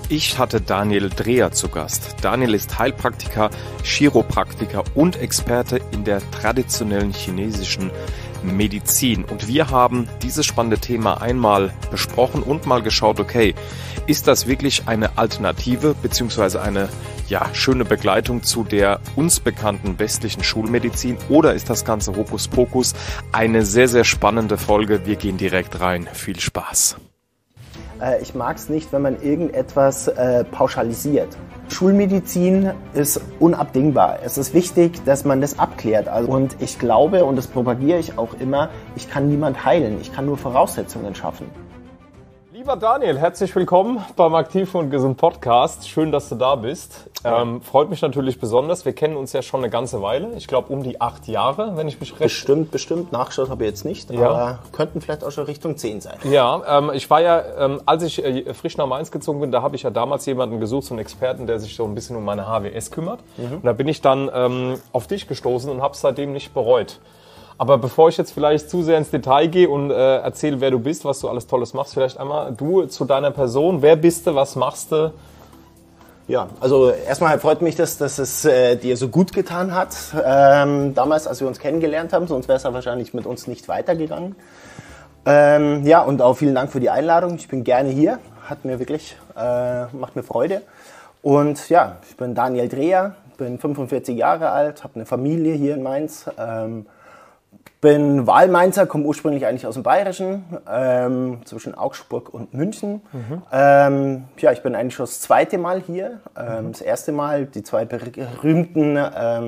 Ich hatte Daniel Dreher zu Gast. Daniel ist Heilpraktiker, Chiropraktiker und Experte in der traditionellen chinesischen Medizin. Und wir haben dieses spannende Thema einmal besprochen und mal geschaut, okay, ist das wirklich eine Alternative bzw. eine schöne Begleitung zu der uns bekannten westlichen Schulmedizin oder ist das Ganze Hokuspokus? Eine sehr, sehr spannende Folge. Wir gehen direkt rein. Viel Spaß. Ich mag es nicht, wenn man irgendetwas pauschalisiert. Schulmedizin ist unabdingbar. Es ist wichtig, dass man das abklärt. Und ich glaube, und das propagiere ich auch immer, ich kann niemand heilen. Ich kann nur Voraussetzungen schaffen. Lieber Daniel, herzlich willkommen beim Aktiv und Gesund Podcast. Schön, dass du da bist. Freut mich natürlich besonders. Wir kennen uns ja schon eine ganze Weile. Ich glaube um die 8 Jahre, wenn ich mich recht... Bestimmt. Nachgeschaut habe ich jetzt nicht, aber könnten vielleicht auch schon Richtung 10 sein. Ja, ich war ja, als ich frisch nach Mainz gezogen bin, da habe ich ja damals jemanden gesucht, so einen Experten, der sich so ein bisschen um meine HWS kümmert. Und da bin ich dann auf dich gestoßen und habe es seitdem nicht bereut. Aber bevor ich jetzt vielleicht zu sehr ins Detail gehe und erzähle, wer du bist, was du alles Tolles machst, vielleicht einmal du zu deiner Person. Wer bist du, was machst du? Ja, also erstmal freut mich, dass es dir so gut getan hat, damals, als wir uns kennengelernt haben, sonst wäre es ja wahrscheinlich mit uns nicht weitergegangen. Ja, und auch vielen Dank für die Einladung. Ich bin gerne hier, hat mir wirklich, macht mir Freude. Und ja, ich bin Daniel Dreher, bin 45 Jahre alt, habe eine Familie hier in Mainz. Bin Wahlmainzer, komme ursprünglich eigentlich aus dem Bayerischen, zwischen Augsburg und München. Ja, ich bin eigentlich schon das zweite Mal hier. Das erste Mal, die zwei berühmten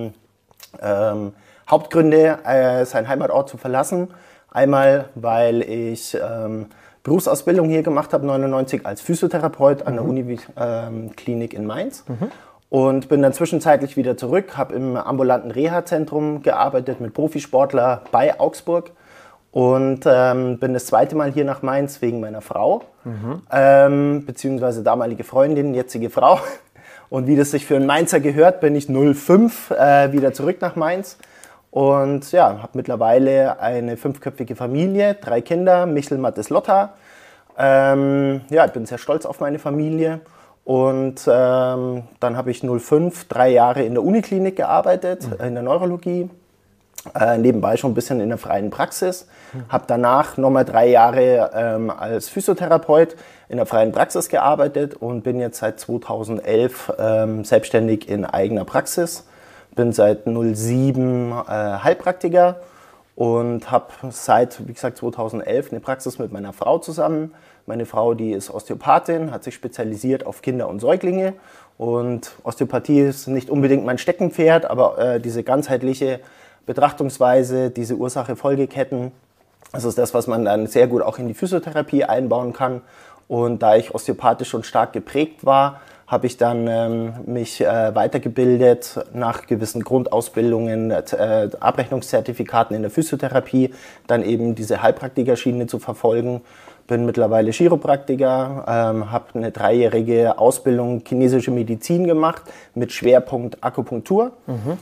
Hauptgründe, seinen Heimatort zu verlassen. Einmal, weil ich Berufsausbildung hier gemacht habe, 99 als Physiotherapeut an der Uniklinik in Mainz. Und bin dann zwischenzeitlich wieder zurück, habe im ambulanten Reha-Zentrum gearbeitet mit Profisportler bei Augsburg und bin das zweite Mal hier nach Mainz wegen meiner Frau, beziehungsweise damalige Freundin, jetzige Frau. Und wie das sich für einen Mainzer gehört, bin ich 05 wieder zurück nach Mainz und ja, habe mittlerweile eine 5-köpfige Familie, 3 Kinder, Michel, Mathis, Lotta. Ja, ich bin sehr stolz auf meine Familie. Und dann habe ich 05 3 Jahre in der Uniklinik gearbeitet, in der Neurologie, nebenbei schon ein bisschen in der freien Praxis. Habe danach nochmal 3 Jahre als Physiotherapeut in der freien Praxis gearbeitet und bin jetzt seit 2011 selbstständig in eigener Praxis. Bin seit 07 Heilpraktiker und habe seit, wie gesagt, 2011 eine Praxis mit meiner Frau zusammen. Meine Frau, die ist Osteopathin, hat sich spezialisiert auf Kinder und Säuglinge. Und Osteopathie ist nicht unbedingt mein Steckenpferd, aber diese ganzheitliche Betrachtungsweise, diese Ursache-Folgeketten, das ist das, was man dann sehr gut auch in die Physiotherapie einbauen kann. Und da ich osteopathisch schon stark geprägt war, habe ich dann mich weitergebildet nach gewissen Grundausbildungen, Abrechnungszertifikaten in der Physiotherapie, dann eben diese Heilpraktikerschiene zu verfolgen. Bin mittlerweile Chiropraktiker, habe eine 3-jährige Ausbildung chinesische Medizin gemacht mit Schwerpunkt Akupunktur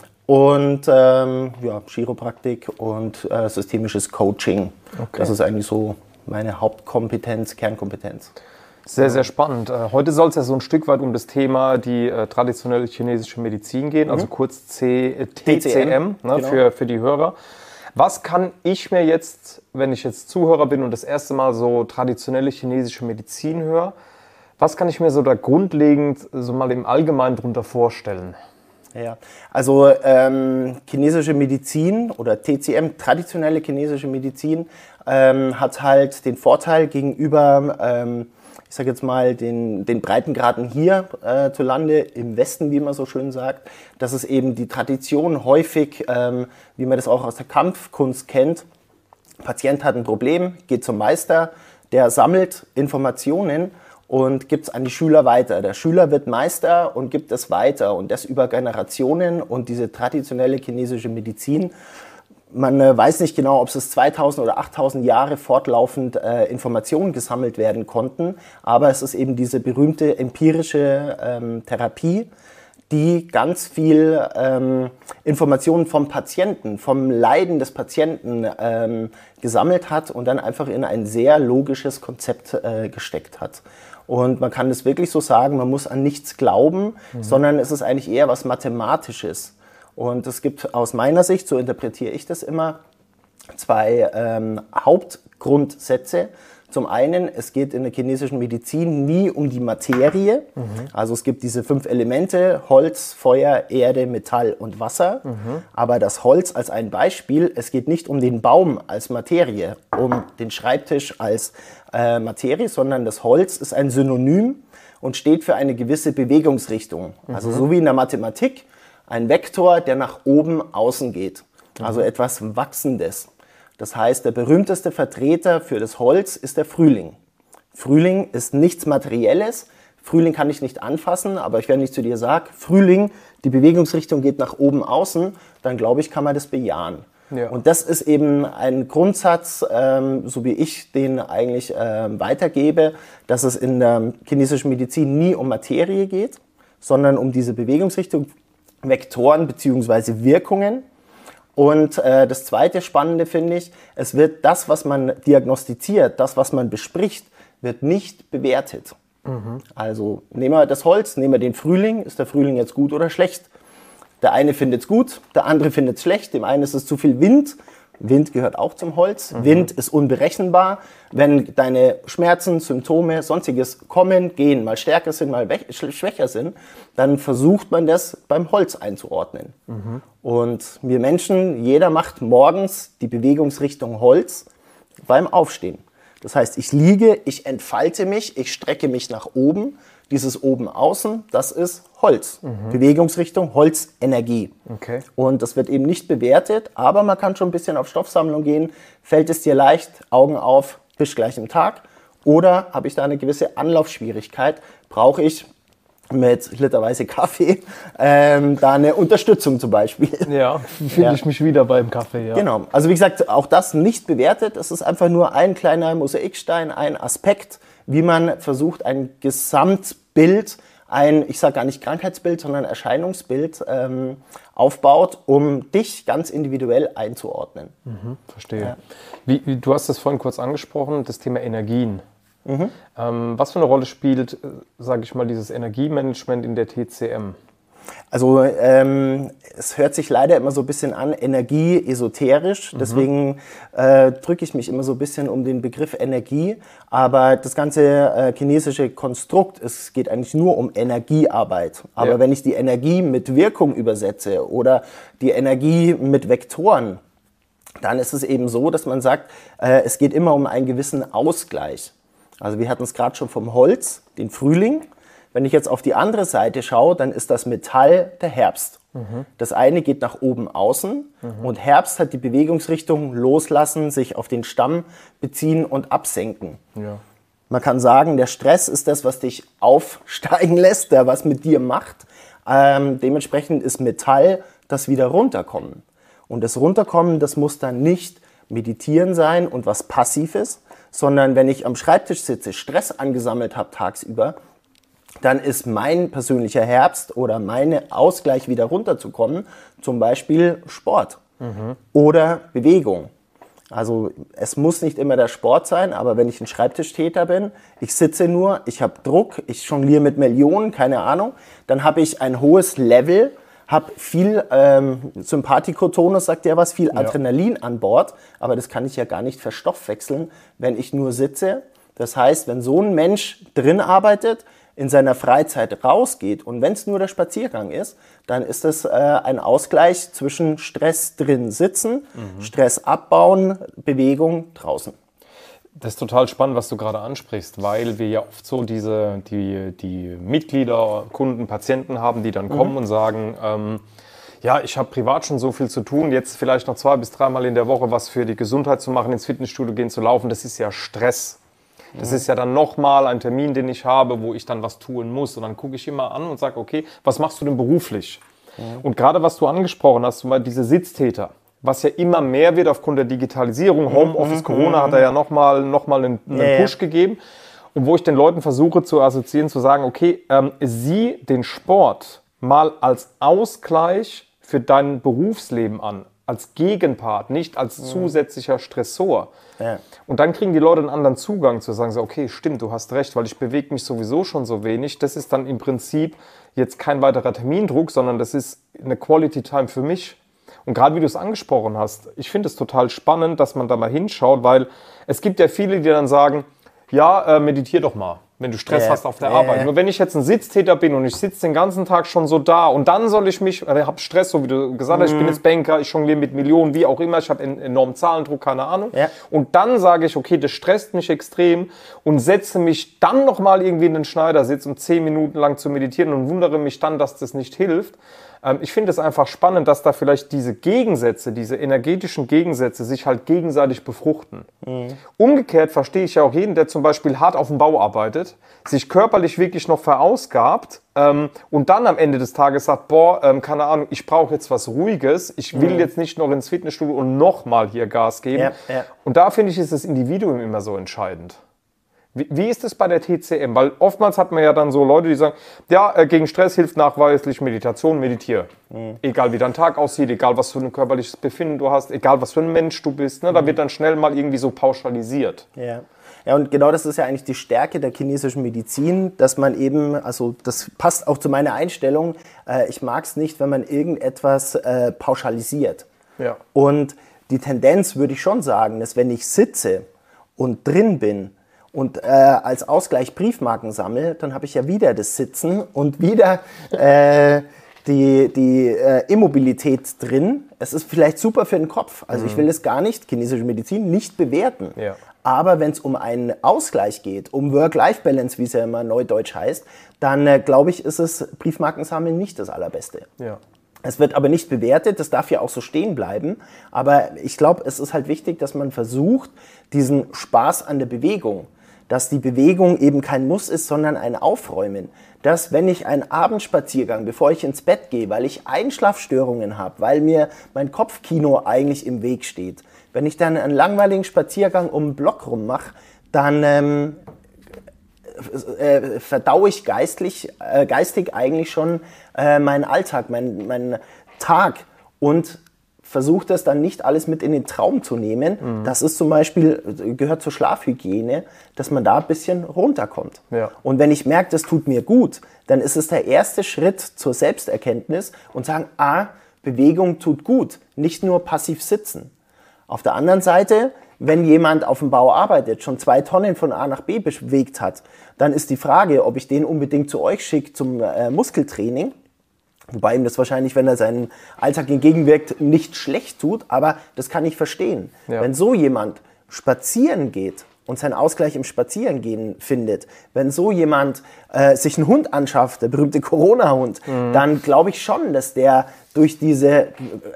und Chiropraktik und systemisches Coaching. Okay. Das ist eigentlich so meine Hauptkompetenz, Kernkompetenz. Sehr, sehr spannend. Heute soll es ja so ein Stück weit um das Thema die traditionelle chinesische Medizin gehen, also kurz TCM, ne, genau. für die Hörer. Was kann ich mir jetzt, wenn ich jetzt Zuhörer bin und das erste Mal so traditionelle chinesische Medizin höre, was kann ich mir so da grundlegend so mal im Allgemeinen drunter vorstellen? Ja, also chinesische Medizin oder TCM, traditionelle chinesische Medizin, hat halt den Vorteil gegenüber, ich sage jetzt mal, den Breitengraden hier zu Lande, im Westen, wie man so schön sagt, dass es eben die Tradition häufig, wie man das auch aus der Kampfkunst kennt, Patient hat ein Problem, geht zum Meister, der sammelt Informationen und gibt es an die Schüler weiter. Der Schüler wird Meister und gibt es weiter und das über Generationen und diese traditionelle chinesische Medizin. Man weiß nicht genau, ob es 2000 oder 8000 Jahre fortlaufend Informationen gesammelt werden konnten, aber es ist eben diese berühmte empirische Therapie, die ganz viel Informationen vom Patienten, vom Leiden des Patienten gesammelt hat und dann einfach in ein sehr logisches Konzept gesteckt hat. Und man kann es wirklich so sagen, man muss an nichts glauben, sondern es ist eigentlich eher was Mathematisches. Und es gibt aus meiner Sicht, so interpretiere ich das immer, zwei Hauptgrundsätze. Zum einen, es geht in der chinesischen Medizin nie um die Materie. Also es gibt diese 5 Elemente, Holz, Feuer, Erde, Metall und Wasser. Aber das Holz als ein Beispiel, es geht nicht um den Baum als Materie, um den Schreibtisch als Materie, sondern das Holz ist ein Synonym und steht für eine gewisse Bewegungsrichtung. Also so wie in der Mathematik, ein Vektor, der nach oben, außen geht. Also etwas Wachsendes. Das heißt, der berühmteste Vertreter für das Holz ist der Frühling. Frühling ist nichts Materielles. Frühling kann ich nicht anfassen, aber wenn ich zu dir sage, Frühling, die Bewegungsrichtung geht nach oben, außen, dann glaube ich, kann man das bejahen. Ja. Und das ist eben ein Grundsatz, so wie ich den eigentlich weitergebe, dass es in der chinesischen Medizin nie um Materie geht, sondern um diese Bewegungsrichtung, Vektoren bzw. Wirkungen. Und das zweite Spannende finde ich, es wird das, was man diagnostiziert, das, was man bespricht, wird nicht bewertet. Also nehmen wir das Holz, nehmen wir den Frühling, ist der Frühling jetzt gut oder schlecht? Der eine findet es gut, der andere findet es schlecht, dem einen ist es zu viel Wind. Wind gehört auch zum Holz. Wind ist unberechenbar. Wenn deine Schmerzen, Symptome, sonstiges kommen, gehen, mal stärker sind, mal schwächer sind, dann versucht man das beim Holz einzuordnen. Und wir Menschen, jeder macht morgens die Bewegungsrichtung Holz beim Aufstehen. Das heißt, ich liege, ich entfalte mich, ich strecke mich nach oben. Dieses oben außen, das ist Holz. Bewegungsrichtung, Holzenergie. Okay. Und das wird eben nicht bewertet, aber man kann schon ein bisschen auf Stoffsammlung gehen. Fällt es dir leicht, Augen auf, bist gleich im Tag? Oder habe ich da eine gewisse Anlaufschwierigkeit? Brauche ich mit literweise Kaffee da eine Unterstützung zum Beispiel? Ja, finde ich mich wieder beim Kaffee. Ja. Genau. Also wie gesagt, auch das nicht bewertet. Es ist einfach nur ein kleiner Mosaikstein, ein Aspekt, wie man versucht, ein Gesamtbild, ich sage gar nicht Krankheitsbild, sondern Erscheinungsbild aufbaut, um dich ganz individuell einzuordnen. Verstehe. Ja. Du hast das vorhin kurz angesprochen, das Thema Energien. Was für eine Rolle spielt, sage ich mal, dieses Energiemanagement in der TCM? Also es hört sich leider immer so ein bisschen an, Energie esoterisch, deswegen drücke ich mich immer so ein bisschen um den Begriff Energie, aber das ganze chinesische Konstrukt, es geht eigentlich nur um Energiearbeit, aber wenn ich die Energie mit Wirkung übersetze oder die Energie mit Vektoren, dann ist es eben so, dass man sagt, es geht immer um einen gewissen Ausgleich. Also wir hatten es gerade schon vom Holz, den Frühling. Wenn ich jetzt auf die andere Seite schaue, dann ist das Metall der Herbst. Das eine geht nach oben außen und Herbst hat die Bewegungsrichtung loslassen, sich auf den Stamm beziehen und absenken. Ja. Man kann sagen, der Stress ist das, was dich aufsteigen lässt, der was mit dir macht. Dementsprechend ist Metall das wieder runterkommen. Und das Runterkommen, das muss dann nicht meditieren sein und was Passives, sondern wenn ich am Schreibtisch sitze, Stress angesammelt habe tagsüber, dann ist mein persönlicher Herbst oder mein Ausgleich wieder runterzukommen, zum Beispiel Sport oder Bewegung. Also es muss nicht immer der Sport sein, aber wenn ich ein Schreibtischtäter bin, ich sitze nur, ich habe Druck, ich jongliere mit Millionen, keine Ahnung, dann habe ich ein hohes Level, habe viel Sympathikotonus, sagt der was, viel Adrenalin an Bord, aber das kann ich ja gar nicht verstoffwechseln, wenn ich nur sitze. Das heißt, wenn so ein Mensch drin arbeitet, in seiner Freizeit rausgeht und wenn es nur der Spaziergang ist, dann ist das ein Ausgleich zwischen Stress drin sitzen, Stress abbauen, Bewegung draußen. Das ist total spannend, was du gerade ansprichst, weil wir ja oft so die Mitglieder, Kunden, Patienten haben, die dann kommen und sagen, ja, ich habe privat schon so viel zu tun, jetzt vielleicht noch 2 bis 3 Mal in der Woche was für die Gesundheit zu machen, ins Fitnessstudio gehen, zu laufen, das ist ja Stress. Das ist ja dann nochmal ein Termin, den ich habe, wo ich dann was tun muss. Und dann gucke ich immer an und sage, okay, was machst du denn beruflich? Und gerade was du angesprochen hast, zum Beispiel diese Sitztäter, was ja immer mehr wird aufgrund der Digitalisierung, Homeoffice, Corona hat da ja nochmal einen Push gegeben. Und wo ich den Leuten versuche zu assoziieren, zu sagen, okay, sieh den Sport mal als Ausgleich für dein Berufsleben an. als Gegenpart, nicht als zusätzlicher Stressor. Ja. Und dann kriegen die Leute einen anderen Zugang zu sagen, so, okay, stimmt, du hast recht, weil ich bewege mich sowieso schon so wenig. Das ist dann im Prinzip jetzt kein weiterer Termindruck, sondern das ist eine Quality Time für mich. Und gerade wie du es angesprochen hast, ich finde es total spannend, dass man da mal hinschaut, weil es gibt ja viele, die dann sagen, ja, meditier doch mal, wenn du Stress hast auf der Arbeit. Nur wenn ich jetzt ein Sitztäter bin und ich sitze den ganzen Tag schon so da und dann soll ich mich, ich habe Stress, so wie du gesagt hast, ich bin jetzt Banker, ich jongliere mit Millionen, wie auch immer, ich habe einen enormen Zahlendruck, keine Ahnung. Ja. Und dann sage ich, okay, das stresst mich extrem und setze mich dann nochmal irgendwie in den Schneidersitz, um 10 Minuten lang zu meditieren und wundere mich dann, dass das nicht hilft. Ich finde es einfach spannend, dass da vielleicht diese Gegensätze, diese energetischen Gegensätze sich halt gegenseitig befruchten. Umgekehrt verstehe ich ja auch jeden, der zum Beispiel hart auf dem Bau arbeitet, sich körperlich wirklich noch verausgabt und dann am Ende des Tages sagt, boah, keine Ahnung, ich brauche jetzt was Ruhiges, ich will jetzt nicht noch ins Fitnessstudio und nochmal hier Gas geben. Ja. Und da finde ich, ist das Individuum immer so entscheidend. Wie ist es bei der TCM? Weil oftmals hat man ja dann so Leute, die sagen, ja, gegen Stress hilft nachweislich Meditation, meditiere. Egal wie dein Tag aussieht, egal was für ein körperliches Befinden du hast, egal was für ein Mensch du bist. Ne? Da wird dann schnell mal irgendwie so pauschalisiert. Ja. Ja, und genau das ist ja eigentlich die Stärke der chinesischen Medizin, dass man eben, also das passt auch zu meiner Einstellung, ich mag es nicht, wenn man irgendetwas pauschalisiert. Ja. Und die Tendenz würde ich schon sagen, dass wenn ich sitze und drin bin, und als Ausgleich Briefmarken sammle, dann habe ich ja wieder das Sitzen und wieder die Immobilität drin. Es ist vielleicht super für den Kopf. Also ich will es gar nicht, chinesische Medizin, nicht bewerten. Ja. Aber wenn es um einen Ausgleich geht, um Work-Life-Balance, wie es ja immer neudeutsch heißt, dann glaube ich, ist es Briefmarkensammeln nicht das Allerbeste. Ja. Es wird aber nicht bewertet, das darf ja auch so stehen bleiben. Aber ich glaube, es ist halt wichtig, dass man versucht, diesen Spaß an der Bewegung, dass die Bewegung eben kein Muss ist, sondern ein Aufräumen. Dass, wenn ich einen Abendspaziergang, bevor ich ins Bett gehe, weil ich Einschlafstörungen habe, weil mir mein Kopfkino eigentlich im Weg steht, wenn ich dann einen langweiligen Spaziergang um den Block rum mache, dann verdaue ich geistig eigentlich schon meinen Alltag, meinen Tag und versuche das dann nicht alles mit in den Traum zu nehmen. Das ist zum Beispiel, gehört zur Schlafhygiene, dass man da ein bisschen runterkommt. Ja. Und wenn ich merke, das tut mir gut, dann ist es der erste Schritt zur Selbsterkenntnis und sagen, Bewegung tut gut, nicht nur passiv sitzen. Auf der anderen Seite, wenn jemand auf dem Bau arbeitet, schon 2 Tonnen von A nach B bewegt hat, dann ist die Frage, ob ich den unbedingt zu euch schicke zum Muskeltraining. Wobei ihm das wahrscheinlich, wenn er seinen Alltag entgegenwirkt, nicht schlecht tut, aber das kann ich verstehen. Ja. Wenn so jemand spazieren geht und seinen Ausgleich im Spazierengehen findet, wenn so jemand sich einen Hund anschafft, der berühmte Corona-Hund, dann glaube ich schon, dass der durch diese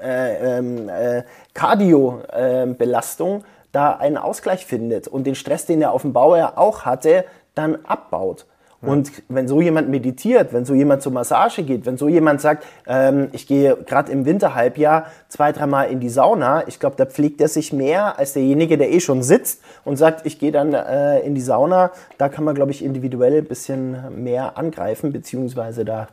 Cardio-Belastung da einen Ausgleich findet und den Stress, den er auf dem Bau ja auch hatte, dann abbaut. Und wenn so jemand meditiert, wenn so jemand zur Massage geht, wenn so jemand sagt, ich gehe gerade im Winterhalbjahr 2-3 Mal in die Sauna, ich glaube, da pflegt er sich mehr als derjenige, der schon sitzt und sagt, ich gehe dann in die Sauna. Da kann man, glaube ich, individuell ein bisschen mehr angreifen, beziehungsweise da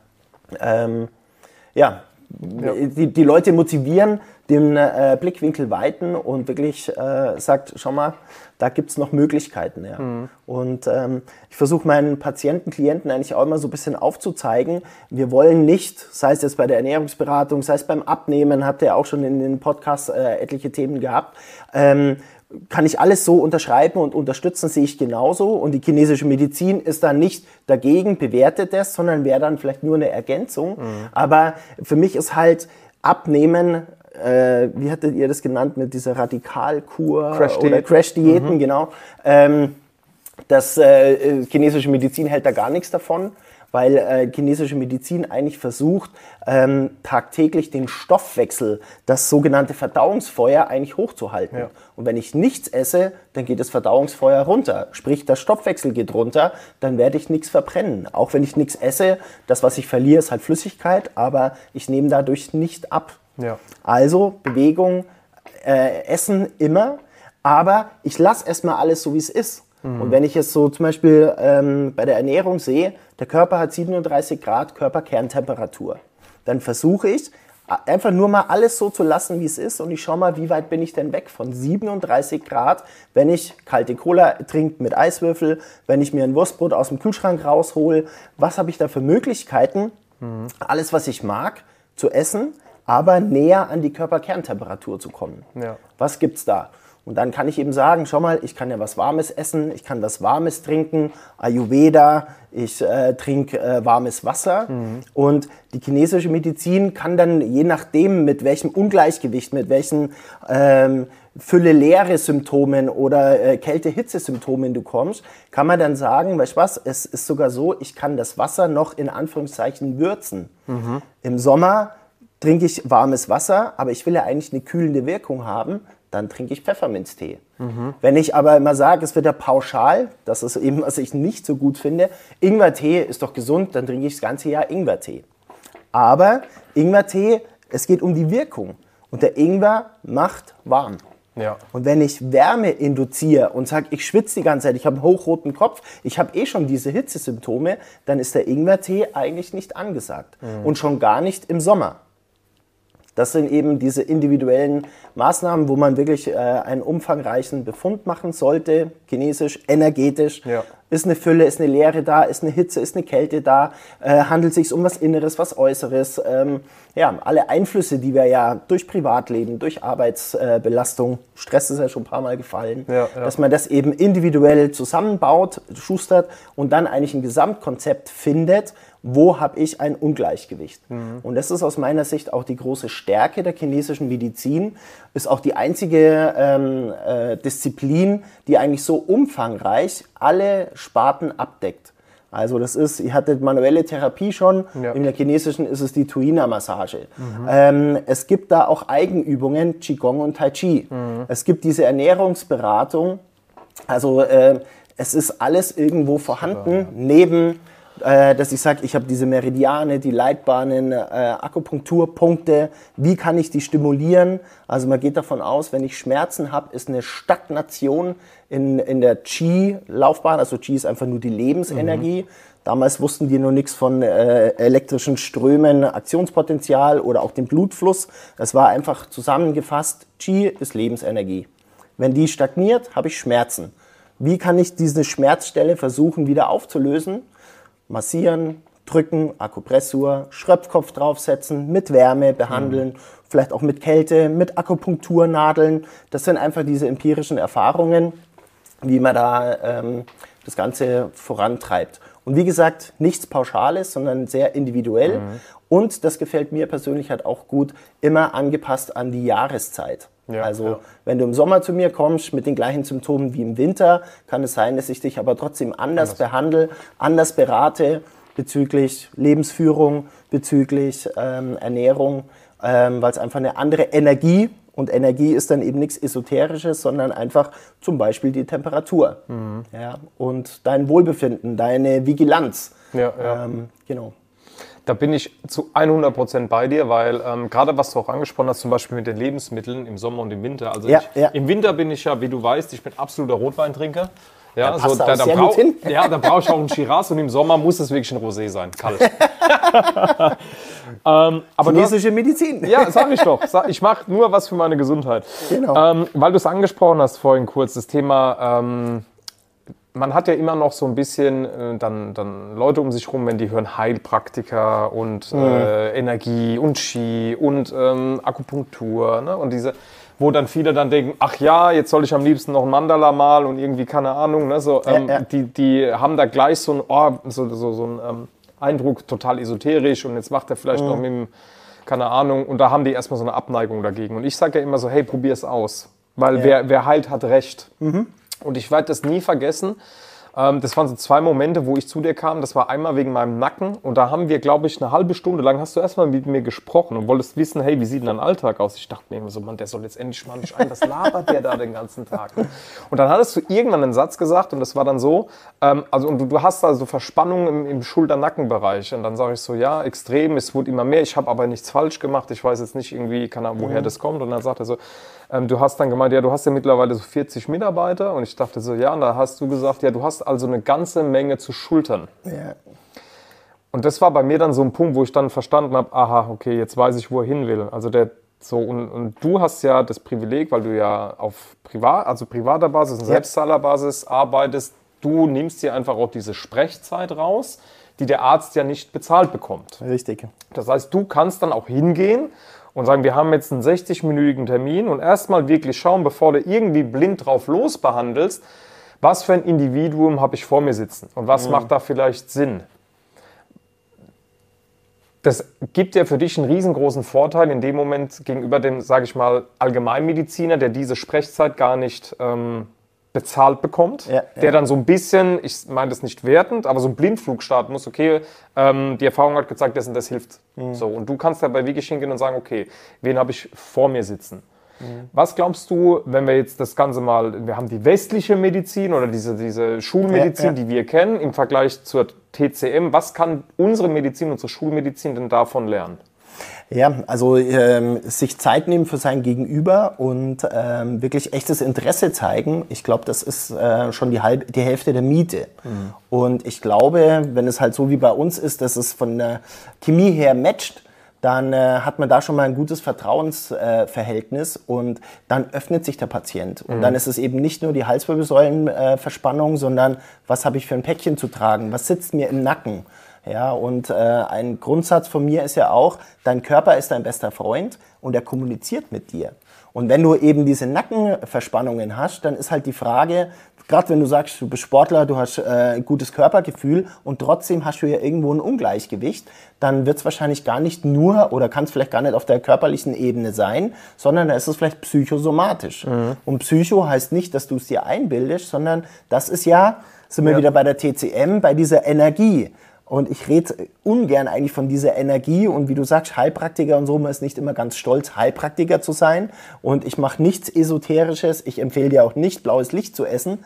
die Leute motivieren, den Blickwinkel weiten und wirklich sagt, schau mal, da gibt es noch Möglichkeiten. Ja. Und ich versuche meinen Patienten, Klienten eigentlich auch immer so ein bisschen aufzuzeigen, wir wollen nicht, sei es jetzt bei der Ernährungsberatung, sei es beim Abnehmen, habt ihr auch schon in den Podcasts etliche Themen gehabt, kann ich alles so unterschreiben und unterstützen, sehe ich genauso. Und die chinesische Medizin ist dann nicht dagegen, bewertet das, sondern wäre dann vielleicht nur eine Ergänzung. Aber für mich ist halt Abnehmen, wie hattet ihr das genannt mit dieser Radikalkur oder Crash-Diäten, genau. Chinesische Medizin hält da gar nichts davon, weil chinesische Medizin eigentlich versucht, tagtäglich den Stoffwechsel, das sogenannte Verdauungsfeuer, eigentlich hochzuhalten. Ja. Und wenn ich nichts esse, dann geht das Verdauungsfeuer runter. Sprich, der Stoffwechsel geht runter, dann werde ich nichts verbrennen. Auch wenn ich nichts esse, das, was ich verliere, ist halt Flüssigkeit, aber ich nehme dadurch nicht ab. Ja. Also Bewegung, Essen immer, aber ich lasse erstmal alles so, wie es ist. Und wenn ich es so zum Beispiel bei der Ernährung sehe, der Körper hat 37 Grad Körperkerntemperatur, dann versuche ich Einfach nur mal alles so zu lassen, wie es ist und ich schaue mal, wie weit bin ich denn weg von 37 Grad, wenn ich kalte Cola trinke mit Eiswürfel, wenn ich mir ein Wurstbrot aus dem Kühlschrank raushole. Was habe ich da für Möglichkeiten, alles, was ich mag, zu essen, aber näher an die Körperkerntemperatur zu kommen? Ja. Was gibt's da? Und dann kann ich eben sagen, schau mal, ich kann ja was Warmes essen, ich kann was Warmes trinken, Ayurveda, ich trinke warmes Wasser. Und die chinesische Medizin kann dann, je nachdem, mit welchem Ungleichgewicht, mit welchen Fülle-Leere-Symptomen oder Kälte-Hitze-Symptomen du kommst, kann man dann sagen, weißt du was, es ist sogar so, ich kann das Wasser noch in Anführungszeichen würzen. Im Sommer trinke ich warmes Wasser, aber ich will ja eigentlich eine kühlende Wirkung haben, dann trinke ich Pfefferminztee. Wenn ich aber immer sage, es wird ja pauschal, das ist eben, was ich nicht so gut finde, Ingwertee ist doch gesund, dann trinke ich das ganze Jahr Ingwertee. Aber Ingwertee, es geht um die Wirkung und der Ingwer macht warm. Ja. Und wenn ich Wärme induziere und sage, ich schwitze die ganze Zeit, ich habe einen hochroten Kopf, ich habe eh schon diese Hitzesymptome, dann ist der Ingwertee eigentlich nicht angesagt. Und schon gar nicht im Sommer. Das sind eben diese individuellen Maßnahmen, wo man wirklich einen umfangreichen Befund machen sollte, chinesisch, energetisch. Ja. Ist eine Fülle, ist eine Leere da, ist eine Hitze, ist eine Kälte da, handelt es sich um was Inneres, was Äußeres. Ja, alle Einflüsse, die wir ja durch Privatleben, durch Arbeitsbelastung, Stress ist ja schon ein paar Mal gefallen, dass man das eben individuell zusammenbaut, schustert und dann eigentlich ein Gesamtkonzept findet, wo habe ich ein Ungleichgewicht. Und das ist aus meiner Sicht auch die große Stärke der chinesischen Medizin, ist auch die einzige Disziplin, die eigentlich so umfangreich alle Sparten abdeckt. Also das ist, ihr hattet manuelle Therapie schon, in der chinesischen ist es die Tuina-Massage. Es gibt da auch Eigenübungen, Qigong und Tai Chi. Es gibt diese Ernährungsberatung, also es ist alles irgendwo vorhanden, neben dass ich sage, ich habe diese Meridiane, die Leitbahnen, Akupunkturpunkte, wie kann ich die stimulieren? Also man geht davon aus, wenn ich Schmerzen habe, ist eine Stagnation in der Qi-Laufbahn, also Qi ist einfach nur die Lebensenergie. Damals wussten die noch nichts von elektrischen Strömen, Aktionspotenzial oder auch dem Blutfluss. Es war einfach zusammengefasst, Qi ist Lebensenergie. Wenn die stagniert, habe ich Schmerzen. Wie kann ich diese Schmerzstelle versuchen wieder aufzulösen? Massieren, drücken, Akupressur, Schröpfkopf draufsetzen, mit Wärme behandeln, vielleicht auch mit Kälte, mit Akupunkturnadeln. Das sind einfach diese empirischen Erfahrungen, wie man da das Ganze vorantreibt. Und wie gesagt, nichts Pauschales, sondern sehr individuell. Und das gefällt mir persönlich halt auch gut, immer angepasst an die Jahreszeit. Wenn du im Sommer zu mir kommst mit den gleichen Symptomen wie im Winter, kann es sein, dass ich dich aber trotzdem anders behandle, anders berate bezüglich Lebensführung, bezüglich Ernährung, weil es einfach eine andere Energie, und Energie ist dann eben nichts Esoterisches, sondern einfach zum Beispiel die Temperatur und dein Wohlbefinden, deine Vigilanz. Genau. Da bin ich zu 100% bei dir, weil gerade was du auch angesprochen hast, zum Beispiel mit den Lebensmitteln im Sommer und im Winter. Also im Winter bin ich ja, wie du weißt, ich bin absoluter Rotweintrinker. Ja, da brauche ich auch einen Shiraz und im Sommer muss es wirklich ein Rosé sein, kalt. Aber chinesische Medizin. Ja, sag ich doch. Ich mache nur was für meine Gesundheit. Genau. Weil du es angesprochen hast vorhin kurz, das Thema... man hat ja immer noch so ein bisschen dann Leute um sich rum, wenn die hören Heilpraktiker und Energie und Qi und Akupunktur, ne? Und diese, wo dann viele dann denken, ach ja, jetzt soll ich am liebsten noch ein Mandala malen und irgendwie, keine Ahnung, ne? So, die haben da gleich so einen Eindruck, total esoterisch, und jetzt macht er vielleicht noch mit dem, keine Ahnung, und da haben die erstmal so eine Abneigung dagegen. Und ich sage ja immer so, hey, probier's aus, weil wer heilt, hat Recht. Und ich werde das nie vergessen. Das waren so 2 Momente, wo ich zu dir kam. Das war einmal wegen meinem Nacken. Und da haben wir, glaube ich, eine halbe Stunde lang, hast du erstmal mit mir gesprochen und wolltest wissen, hey, wie sieht denn dein Alltag aus? Ich dachte mir immer so, Mann, der soll jetzt endlich mal nicht ein. Was labert der da den ganzen Tag? Und dann hattest du irgendwann einen Satz gesagt, und das war dann so, und du hast also Verspannungen im Schulter-Nacken-Bereich. Und dann sage ich so, ja, extrem, es wurde immer mehr. Ich habe aber nichts falsch gemacht. Ich weiß jetzt nicht irgendwie, keine Ahnung, woher das kommt. Und dann sagt er so, du hast dann gemeint, ja, du hast ja mittlerweile so 40 Mitarbeiter. Und ich dachte so, ja, und da hast du gesagt, ja, du hast also eine ganze Menge zu schultern. Ja. Und das war bei mir dann so ein Punkt, wo ich dann verstanden habe, aha, okay, jetzt weiß ich, wo er hin will. Also und du hast ja das Privileg, weil du ja auf privater Basis und Selbstzahlerbasis arbeitest, du nimmst dir einfach auch diese Sprechzeit raus, die der Arzt ja nicht bezahlt bekommt. Richtig. Das heißt, du kannst dann auch hingehen und sagen, wir haben jetzt einen 60-minütigen Termin und erstmal wirklich schauen, bevor du irgendwie blind drauf losbehandelst, was für ein Individuum habe ich vor mir sitzen und was macht da vielleicht Sinn. Das gibt ja für dich einen riesengroßen Vorteil in dem Moment gegenüber dem, sage ich mal, Allgemeinmediziner, der diese Sprechzeit gar nicht bezahlt bekommt, der dann so ein bisschen, ich meine das nicht wertend, aber so einen Blindflug starten muss, okay, die Erfahrung hat gezeigt, das hilft. So, und du kannst dabei wirklich hingehen und sagen, okay, wen habe ich vor mir sitzen? Was glaubst du, wenn wir jetzt das Ganze mal, wir haben die westliche Medizin oder diese Schulmedizin, die wir kennen, im Vergleich zur TCM, was kann unsere Medizin, unsere Schulmedizin denn davon lernen? Ja, also sich Zeit nehmen für sein Gegenüber und wirklich echtes Interesse zeigen, ich glaube, das ist schon die Hälfte der Miete. Und ich glaube, wenn es halt so wie bei uns ist, dass es von der Chemie her matcht, dann hat man da schon mal ein gutes Vertrauensverhältnis und dann öffnet sich der Patient. Und dann ist es eben nicht nur die Halswirbelsäulenverspannung, sondern was habe ich für ein Päckchen zu tragen, was sitzt mir im Nacken. Ja, und ein Grundsatz von mir ist ja auch, dein Körper ist dein bester Freund und er kommuniziert mit dir. Und wenn du eben diese Nackenverspannungen hast, dann ist halt die Frage, gerade wenn du sagst, du bist Sportler, du hast ein gutes Körpergefühl und trotzdem hast du ja irgendwo ein Ungleichgewicht, dann wird es wahrscheinlich gar nicht nur oder kann es vielleicht gar nicht auf der körperlichen Ebene sein, sondern da ist es vielleicht psychosomatisch. Und Psycho heißt nicht, dass du es dir einbildest, sondern das ist ja, sind wir wieder bei der TCM, bei dieser Energie. Und ich rede ungern eigentlich von dieser Energie und wie du sagst, Heilpraktiker und so, man ist nicht immer ganz stolz, Heilpraktiker zu sein. Und ich mache nichts Esoterisches, ich empfehle dir auch nicht, blaues Licht zu essen.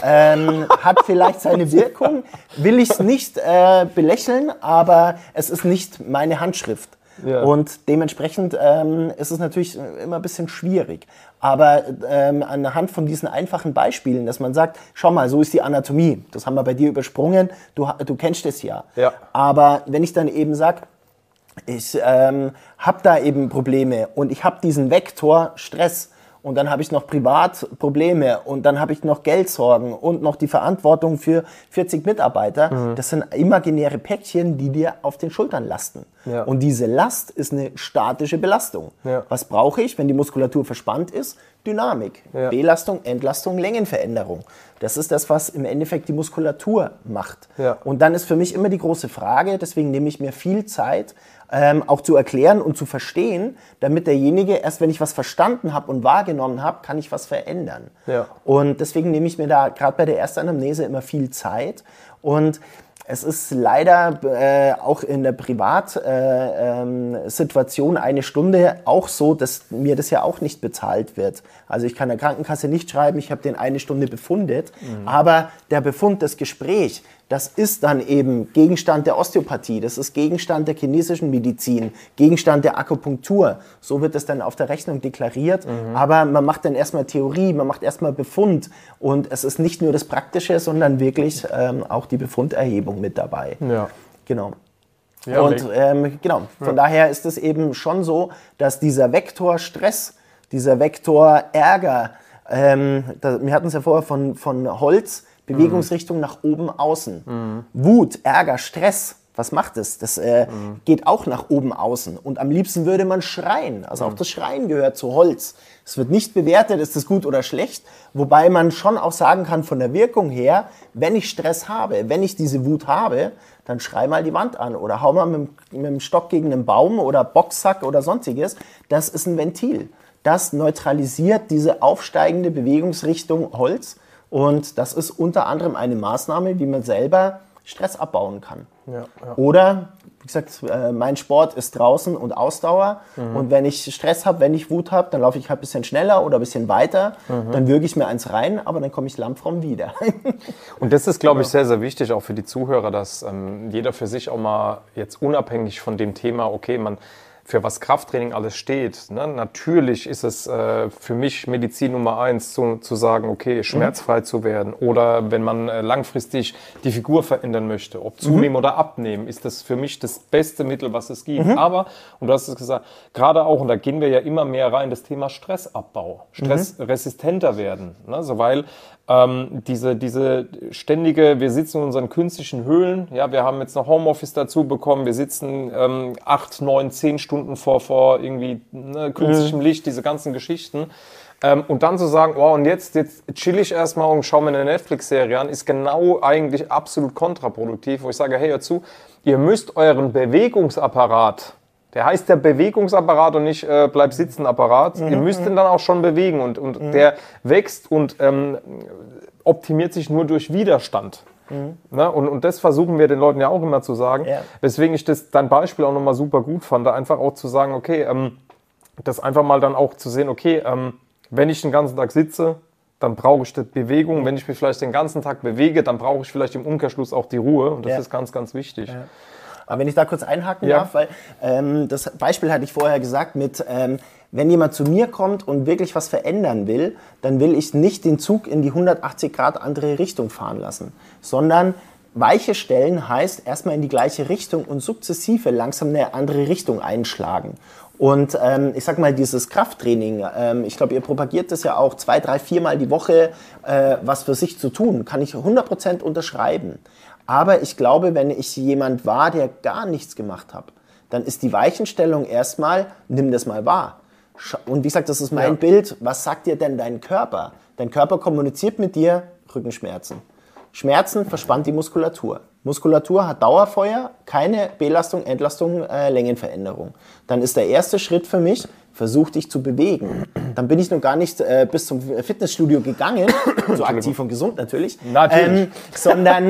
Hat vielleicht seine Wirkung, will ich es nicht belächeln, aber es ist nicht meine Handschrift. Ja. Und dementsprechend ist es natürlich immer ein bisschen schwierig. Aber anhand von diesen einfachen Beispielen, dass man sagt, schau mal, so ist die Anatomie. Das haben wir bei dir übersprungen, du kennst es ja. Aber wenn ich dann eben sage, ich habe da eben Probleme und ich habe diesen Vektor Stress, und dann habe ich noch Privatprobleme und dann habe ich noch Geldsorgen und noch die Verantwortung für 40 Mitarbeiter. Das sind imaginäre Päckchen, die dir auf den Schultern lasten. Ja. Und diese Last ist eine statische Belastung. Ja. Was brauche ich, wenn die Muskulatur verspannt ist? Dynamik. Ja. Belastung, Entlastung, Längenveränderung. Das ist das, was im Endeffekt die Muskulatur macht. Ja. Und dann ist für mich immer die große Frage, deswegen nehme ich mir viel Zeit, auch zu erklären und zu verstehen, damit derjenige, erst wenn ich was verstanden habe und wahrgenommen habe, kann ich was verändern. Ja. Und deswegen nehme ich mir da gerade bei der Erstanamnese immer viel Zeit. Und es ist leider auch in der Privatsituation eine Stunde auch so, dass mir das ja auch nicht bezahlt wird. Also ich kann der Krankenkasse nicht schreiben, ich habe den eine Stunde befundet, aber der Befund, das Gespräch, das ist dann eben Gegenstand der Osteopathie, das ist Gegenstand der chinesischen Medizin, Gegenstand der Akupunktur. So wird es dann auf der Rechnung deklariert, aber man macht dann erstmal Theorie, man macht erstmal Befund und es ist nicht nur das Praktische, sondern wirklich auch die Befunderhebung mit dabei. Ja. Genau. Ja, und von daher ist es eben schon so, dass dieser Vektor Stress, dieser Vektor Ärger, wir hatten es ja vorher von Holz, Bewegungsrichtung nach oben, außen. Wut, Ärger, Stress, was macht es? Das geht auch nach oben, außen. Und am liebsten würde man schreien. Also auch das Schreien gehört zu Holz. Es wird nicht bewertet, ist das gut oder schlecht. Wobei man schon auch sagen kann, von der Wirkung her, wenn ich Stress habe, wenn ich diese Wut habe, dann schrei mal die Wand an oder hau mal mit dem Stock gegen einen Baum oder Boxsack oder sonstiges. Das ist ein Ventil. Das neutralisiert diese aufsteigende Bewegungsrichtung Holz. Und das ist unter anderem eine Maßnahme, wie man selber Stress abbauen kann. Ja, ja. Oder, wie gesagt, mein Sport ist draußen und Ausdauer. Und wenn ich Stress habe, wenn ich Wut habe, dann laufe ich halt ein bisschen schneller oder ein bisschen weiter. Dann würge ich mir eins rein, aber dann komme ich lammfromm wieder. Und das ist, glaube ich, sehr, sehr wichtig, auch für die Zuhörer, dass jeder für sich auch mal jetzt unabhängig von dem Thema, okay, für was Krafttraining alles steht. Ne? Natürlich ist es für mich Medizin Nummer 1, zu sagen, okay, schmerzfrei zu werden. Oder wenn man langfristig die Figur verändern möchte, ob zunehmen oder abnehmen, ist das für mich das beste Mittel, was es gibt. Aber, und du hast es gesagt, gerade auch, und da gehen wir ja immer mehr rein, das Thema Stressabbau, stressresistenter werden. Ne? Also weil diese ständige, wir sitzen in unseren künstlichen Höhlen, ja, wir haben jetzt noch Homeoffice dazu bekommen, wir sitzen 8, 9, 10 Stunden vor irgendwie künstlichem Licht, diese ganzen Geschichten. Und dann zu sagen, oh, und jetzt chill ich erstmal und schaue mir eine Netflix-Serie an, ist genau eigentlich absolut kontraproduktiv, wo ich sage, hey, hör zu, ihr müsst euren Bewegungsapparat, der heißt der Bewegungsapparat und nicht bleib sitzen Apparat. Ihr müsst ihn dann auch schon bewegen und der wächst und optimiert sich nur durch Widerstand. Ne? Und das versuchen wir den Leuten ja auch immer zu sagen. Ja. Weswegen ich dein Beispiel auch nochmal super gut fand, einfach auch zu sagen, okay, das einfach mal dann auch zu sehen, okay, wenn ich den ganzen Tag sitze, dann brauche ich die Bewegung. Wenn ich mich vielleicht den ganzen Tag bewege, dann brauche ich vielleicht im Umkehrschluss auch die Ruhe. Und das ist ganz, ganz wichtig. Ja. Aber wenn ich da kurz einhaken darf, weil das Beispiel hatte ich vorher gesagt mit, wenn jemand zu mir kommt und wirklich was verändern will, dann will ich nicht den Zug in die 180 Grad andere Richtung fahren lassen, sondern weiche stellen heißt erstmal in die gleiche Richtung und sukzessive langsam eine andere Richtung einschlagen. Und ich sag mal, dieses Krafttraining, ich glaube, ihr propagiert das ja auch 2, 3, 4 Mal die Woche, was für sich zu tun, kann ich 100% unterschreiben. Aber ich glaube, wenn ich jemand war, der gar nichts gemacht hat, dann ist die Weichenstellung erstmal, nimm das mal wahr. Und wie gesagt, das ist mein Bild. Was sagt dir denn dein Körper? Dein Körper kommuniziert mit dir Rückenschmerzen. Schmerzen verspannt die Muskulatur. Muskulatur hat Dauerfeuer, keine Belastung, Entlastung, Längenveränderung. Dann ist der erste Schritt für mich, versuch dich zu bewegen. Dann bin ich noch gar nicht bis zum Fitnessstudio gegangen, so aktiv und gesund natürlich, sondern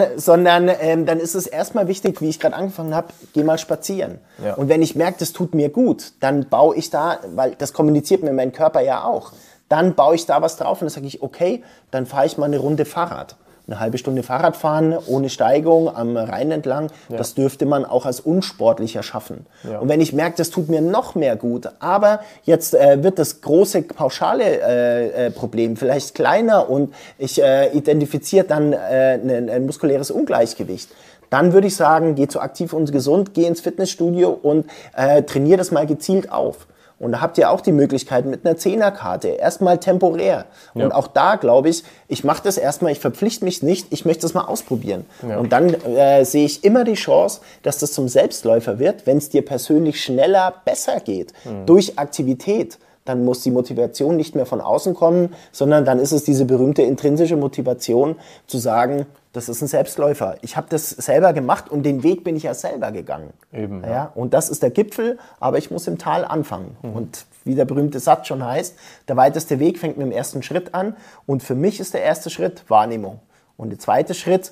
dann ist es erstmal wichtig, wie ich gerade angefangen habe, geh mal spazieren. Ja. Und wenn ich merke, das tut mir gut, dann baue ich da, weil das kommuniziert mir mein Körper ja auch, dann baue ich da was drauf und dann sage ich, okay, dann fahre ich mal eine Runde Fahrrad. Eine halbe Stunde Fahrrad fahren, ohne Steigung, am Rhein entlang, das dürfte man auch als unsportlicher schaffen. Ja. Und wenn ich merke, das tut mir noch mehr gut, aber jetzt wird das große, pauschale Problem vielleicht kleiner und ich identifiziere dann ein muskuläres Ungleichgewicht, dann würde ich sagen, geh zu aktiv und gesund, geh ins Fitnessstudio und trainiere das mal gezielt auf. Und da habt ihr auch die Möglichkeit mit einer Zehnerkarte, erstmal temporär. Ja. Und auch da glaube ich mache das erstmal, ich verpflichte mich nicht, ich möchte das mal ausprobieren. Ja. Und dann sehe ich immer die Chance, dass das zum Selbstläufer wird, wenn es dir persönlich schneller, besser geht, durch Aktivität. Dann muss die Motivation nicht mehr von außen kommen, sondern dann ist es diese berühmte intrinsische Motivation, zu sagen, das ist ein Selbstläufer. Ich habe das selber gemacht und den Weg bin ich ja selber gegangen. Eben, ja. Ja, und das ist der Gipfel, aber ich muss im Tal anfangen. Und wie der berühmte Satz schon heißt, der weiteste Weg fängt mit dem ersten Schritt an. Und für mich ist der erste Schritt Wahrnehmung. Und der zweite Schritt,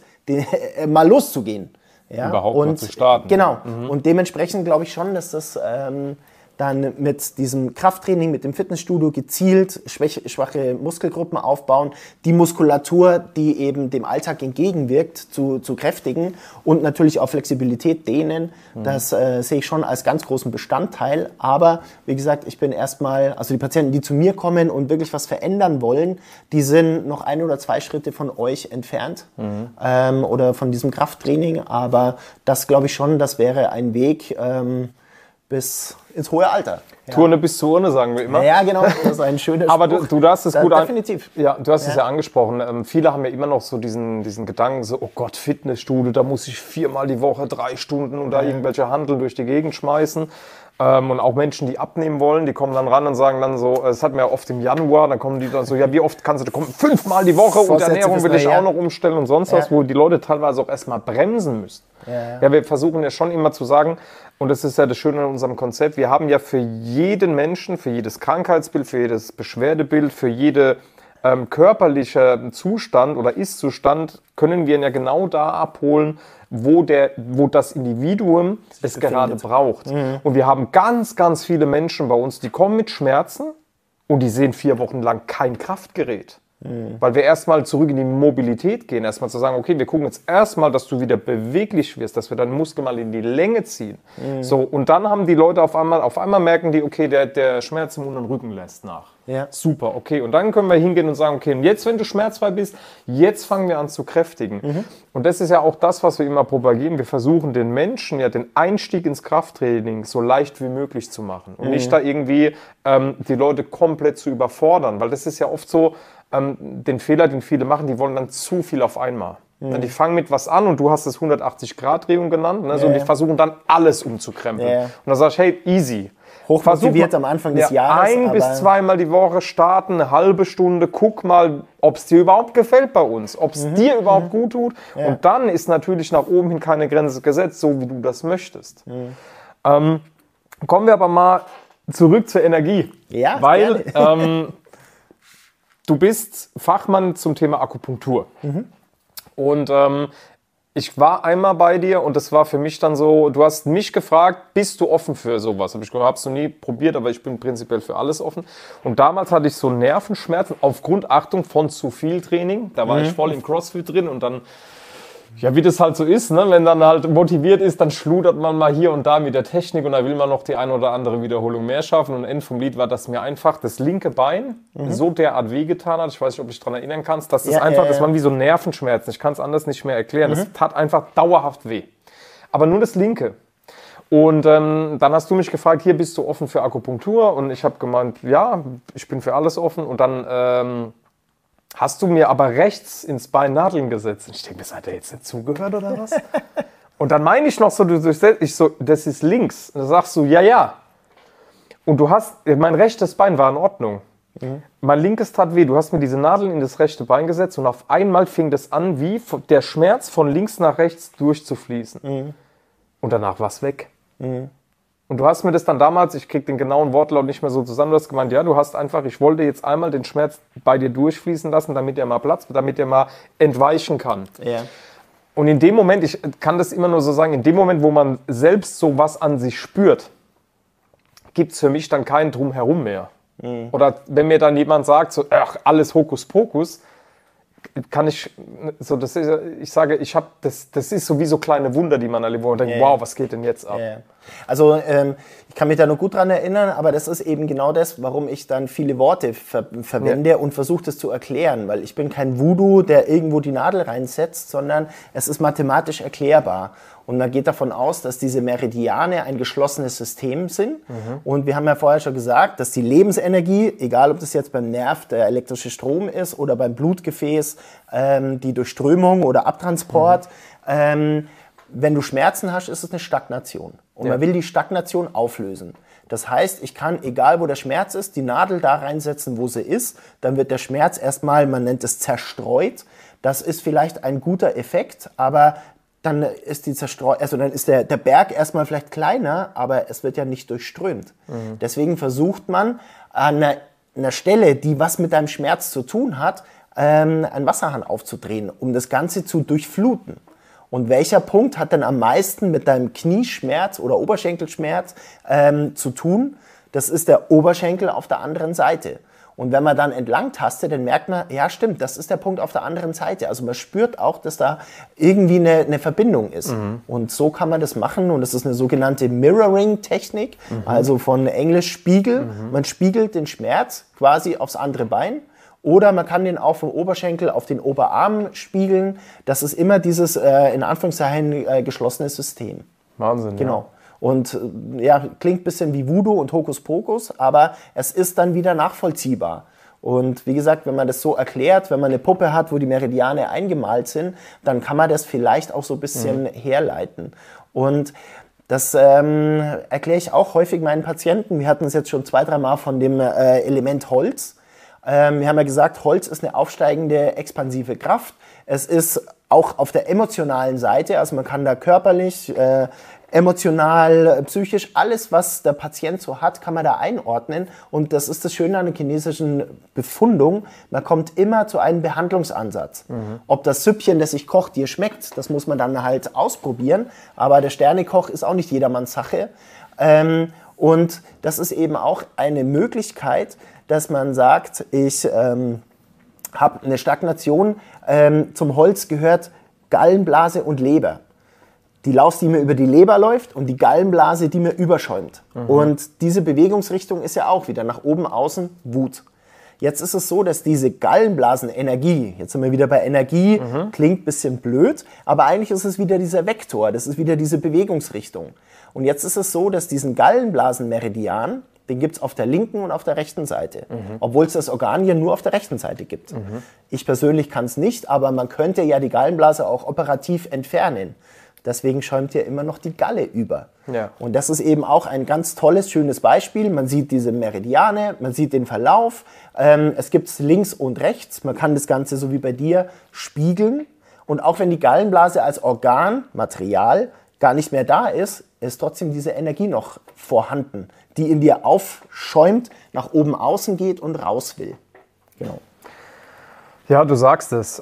mal loszugehen. Ja? Überhaupt mal zu starten. Genau. Und dementsprechend glaube ich schon, dass das dann mit diesem Krafttraining, mit dem Fitnessstudio gezielt schwache Muskelgruppen aufbauen, die Muskulatur, die eben dem Alltag entgegenwirkt, zu kräftigen und natürlich auch Flexibilität dehnen. Das sehe ich schon als ganz großen Bestandteil. Aber wie gesagt, ich bin erstmal, also die Patienten, die zu mir kommen und wirklich was verändern wollen, die sind noch 1 oder 2 Schritte von euch entfernt oder von diesem Krafttraining. Aber das glaube ich schon, das wäre ein Weg bis ins hohe Alter. Ja. Turne bis zur Urne, sagen wir immer. Ja, genau, das ist ein schöner Spruch. Aber du hast es gut definitiv. Ja, du hast es ja angesprochen. Viele haben ja immer noch so diesen Gedanken, so, oh Gott, Fitnessstudio, da muss ich 4-mal die Woche 3 Stunden und da irgendwelche Hanteln durch die Gegend schmeißen. Und auch Menschen, die abnehmen wollen, die kommen dann ran und sagen dann so, das hatten wir ja oft im Januar, dann kommen die dann so, ja, wie oft kannst du, da kommen 5-mal die Woche und Ernährung will ich auch noch umstellen und sonst was, wo die Leute teilweise auch erstmal bremsen müssen. Ja, wir versuchen ja schon immer zu sagen, und das ist ja das Schöne an unserem Konzept, wir haben ja für jeden Menschen, für jedes Krankheitsbild, für jedes Beschwerdebild, für jede körperliche Zustand oder Ist-Zustand, können wir ihn ja genau da abholen, wo das Individuum es gerade braucht. Und wir haben ganz, ganz viele Menschen bei uns, die kommen mit Schmerzen und die sehen 4 Wochen lang kein Kraftgerät. Weil wir erstmal zurück in die Mobilität gehen, erstmal zu sagen, okay, wir gucken jetzt erstmal, dass du wieder beweglich wirst, dass wir deinen Muskel mal in die Länge ziehen. So, und dann haben die Leute auf einmal merken die, okay, der Schmerz im unteren Rücken lässt nach. Ja. Super, okay. Und dann können wir hingehen und sagen, okay, und jetzt, wenn du schmerzfrei bist, jetzt fangen wir an zu kräftigen. Und das ist ja auch das, was wir immer propagieren. Wir versuchen den Menschen ja den Einstieg ins Krafttraining so leicht wie möglich zu machen. Und nicht da irgendwie die Leute komplett zu überfordern. Weil das ist ja oft so, den Fehler, den viele machen, die wollen dann zu viel auf einmal. Die fangen mit was an und du hast es 180-Grad-Drehung genannt. Ne? So, die versuchen dann alles umzukrempeln. Und dann sagst du, hey, easy. Hochmotiviert am Anfang des Jahres. 1 bis 2 Mal die Woche starten, eine halbe Stunde, guck mal, ob es dir überhaupt gefällt bei uns, ob es dir überhaupt gut tut. Ja. Und dann ist natürlich nach oben hin keine Grenze gesetzt, so wie du das möchtest. Kommen wir aber mal zurück zur Energie. Ja, weil du bist Fachmann zum Thema Akupunktur. Und ich war einmal bei dir und das war für mich dann so, du hast mich gefragt, bist du offen für sowas? Habe ich gesagt, habe es noch nie probiert, aber ich bin prinzipiell für alles offen. Und damals hatte ich so Nervenschmerzen aufgrund, Achtung, von zu viel Training. Da war ich voll im CrossFit drin und dann, ja, wie das halt so ist, ne? Wenn dann halt motiviert ist, dann schludert man mal hier und da mit der Technik und da will man noch die eine oder andere Wiederholung mehr schaffen. Und Ende vom Lied war, dass mir einfach das linke Bein so derart wehgetan hat, ich weiß nicht, ob du dich daran erinnern kannst, dass das das waren wie so Nervenschmerzen. Ich kann es anders nicht mehr erklären. Das tat einfach dauerhaft weh. Aber nur das linke. Und dann hast du mich gefragt, hier bist du offen für Akupunktur? Und ich habe gemeint, ja, ich bin für alles offen. Und dann hast du mir aber rechts ins Bein Nadeln gesetzt. Und ich denke, hat er jetzt nicht zugehört oder was? Und dann meine ich noch so, das ist links. Und dann sagst du, ja. Und mein rechtes Bein war in Ordnung. Mein linkes tat weh. Du hast mir diese Nadeln in das rechte Bein gesetzt und auf einmal fing das an, wie der Schmerz von links nach rechts durchzufließen. Und danach war es weg. Und du hast mir das dann damals, ich krieg den genauen Wortlaut nicht mehr so zusammen, du hast gemeint, ja, du hast einfach, ich wollte jetzt einmal den Schmerz bei dir durchfließen lassen, damit er mal platzt, damit er mal entweichen kann. Ja. Und in dem Moment, ich kann das immer nur so sagen, in dem Moment, wo man selbst sowas an sich spürt, gibt es für mich dann keinen Drumherum mehr. Oder wenn mir dann jemand sagt, so, ach, alles Hokuspokus, kann ich, so, ich sage, das ist so wie so kleine Wunder, die man erlebt, und denkt, wow, was geht denn jetzt ab? Also ich kann mich da noch gut dran erinnern, aber das ist eben genau das, warum ich dann viele Worte verwende und versuche das zu erklären, weil ich bin kein Voodoo, der irgendwo die Nadel reinsetzt, sondern es ist mathematisch erklärbar. Und man geht davon aus, dass diese Meridiane ein geschlossenes System sind. Und wir haben ja vorher schon gesagt, dass die Lebensenergie, egal ob das jetzt beim Nerv der elektrische Strom ist oder beim Blutgefäß die Durchströmung oder Abtransport, wenn du Schmerzen hast, ist es eine Stagnation. Und man will die Stagnation auflösen. Das heißt, ich kann, egal wo der Schmerz ist, die Nadel da reinsetzen, wo sie ist. Dann wird der Schmerz erstmal, man nennt es zerstreut. Das ist vielleicht ein guter Effekt, aber dann ist dann ist der Berg erstmal vielleicht kleiner, aber es wird ja nicht durchströmt. Deswegen versucht man an einer Stelle, die was mit deinem Schmerz zu tun hat, einen Wasserhahn aufzudrehen, um das Ganze zu durchfluten. Und welcher Punkt hat denn am meisten mit deinem Knieschmerz oder Oberschenkelschmerz zu tun? Das ist der Oberschenkel auf der anderen Seite. Und wenn man dann entlang tastet, dann merkt man, ja stimmt, das ist der Punkt auf der anderen Seite. Also man spürt auch, dass da irgendwie eine Verbindung ist. Und so kann man das machen. Und das ist eine sogenannte Mirroring-Technik, also von Englisch Spiegel. Man spiegelt den Schmerz quasi aufs andere Bein. Oder man kann den auch vom Oberschenkel auf den Oberarm spiegeln. Das ist immer dieses, in Anführungszeichen, geschlossene System. Wahnsinn, genau. Ja. Und ja, klingt ein bisschen wie Voodoo und Hokuspokus, aber es ist dann wieder nachvollziehbar. Und wie gesagt, wenn man das so erklärt, wenn man eine Puppe hat, wo die Meridiane eingemalt sind, dann kann man das vielleicht auch so ein bisschen herleiten. Und das erkläre ich auch häufig meinen Patienten. Wir hatten es jetzt schon 2-3 Mal von dem Element Holz. Wir haben ja gesagt, Holz ist eine aufsteigende, expansive Kraft. Es ist auch auf der emotionalen Seite, also man kann da körperlich, emotional, psychisch, alles, was der Patient so hat, kann man da einordnen. Und das ist das Schöne an der chinesischen Befundung, man kommt immer zu einem Behandlungsansatz. Ob das Süppchen, das ich koche, dir schmeckt, das muss man dann halt ausprobieren. Aber der Sternekoch ist auch nicht jedermanns Sache. Und das ist eben auch eine Möglichkeit, dass man sagt, ich habe eine Stagnation. Zum Holz gehört Gallenblase und Leber. Die Laus, die mir über die Leber läuft und die Gallenblase, die mir überschäumt. Und diese Bewegungsrichtung ist ja auch wieder nach oben, außen, Wut. Jetzt ist es so, dass diese Gallenblasenenergie, jetzt sind wir wieder bei Energie, klingt ein bisschen blöd, aber eigentlich ist es wieder dieser Vektor, das ist wieder diese Bewegungsrichtung. Und jetzt ist es so, dass diesen Gallenblasenmeridian, den gibt es auf der linken und auf der rechten Seite, obwohl es das Organ ja nur auf der rechten Seite gibt. Ich persönlich kann es nicht, aber man könnte ja die Gallenblase auch operativ entfernen. Deswegen schäumt ja immer noch die Galle über. Ja. Und das ist eben auch ein ganz tolles, schönes Beispiel. Man sieht diese Meridiane, man sieht den Verlauf. Es gibt es links und rechts. Man kann das Ganze, so wie bei dir, spiegeln. Und auch wenn die Gallenblase als Organmaterial gar nicht mehr da ist, ist trotzdem diese Energie noch vorhanden, die in dir aufschäumt, nach oben außen geht und raus will. Genau. Ja, du sagst es.